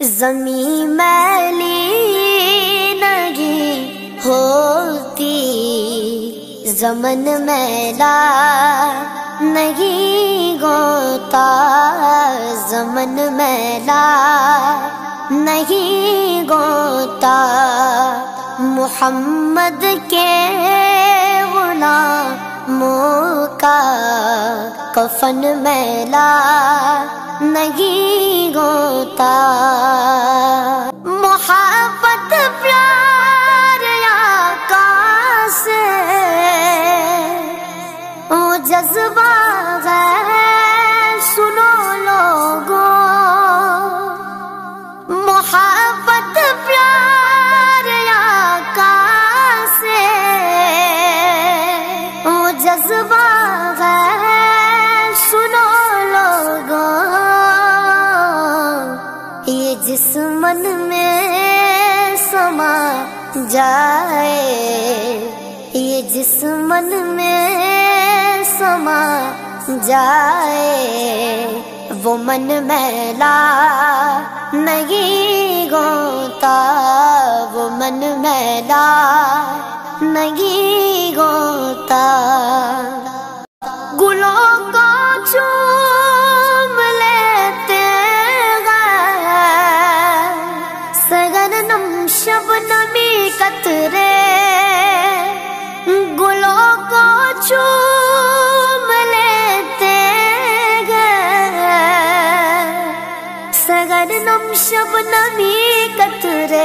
زمین میلی نہیں ہوتی، زمن میلا نہیں ہوتا، زمن میلا نہیں ہوتا، محمد کے غلاموں کا کفن میلا نہیں ہوتا، محبت پیار آقا سے وہ جذبہ ہے، سنو لوگوں، محبت پیار آقا سے وہ جذبہ ہے، سنو لوگوں، یہ جس من میں سما جائے، یہ جس من میں سما جائے، وہ من میلا نہیں ہوتا، وہ من میلا نہیں ہوتا، گلوں کو چوم لیتے سگرنم شبنمی قطرے، گلوں کو چوم لیتے گئے سگرنم شبنمی قطرے،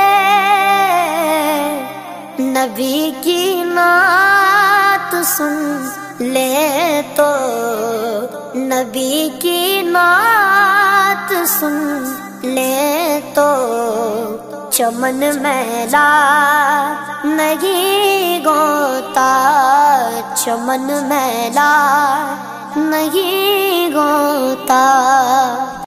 نبی کی نعت سن لے تو، نبی کی نعت سن لے تو، چمن میلا نہیں ہوتا، چمن میلا نہیں ہوتا۔